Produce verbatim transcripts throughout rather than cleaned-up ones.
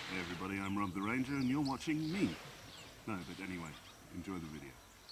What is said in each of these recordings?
Hey everybody, I'm Rob the Ranger and you're watching me. No, but anyway, enjoy the video.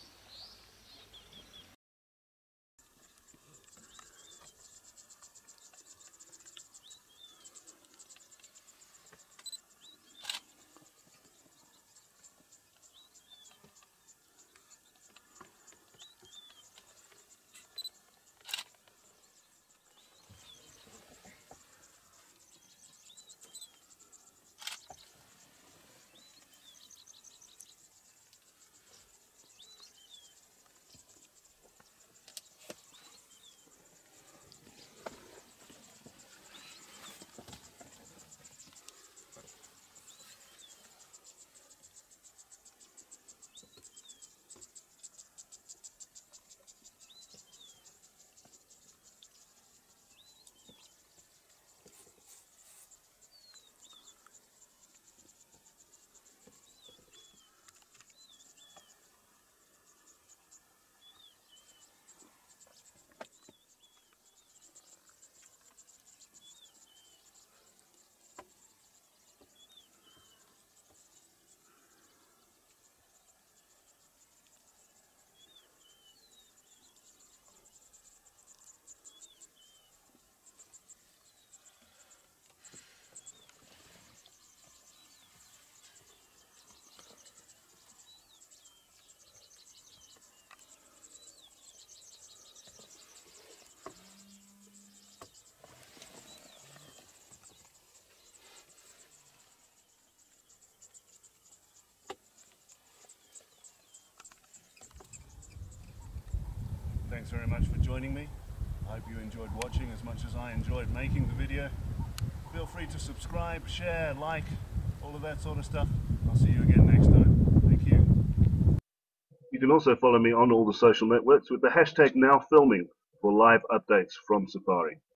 Thanks very much for joining me. I hope you enjoyed watching as much as I enjoyed making the video. Feel free to subscribe, share, like, all of that sort of stuff. I'll see you again next time. Thank you. You can also follow me on all the social networks with the hashtag NowFilming for live updates from Safari.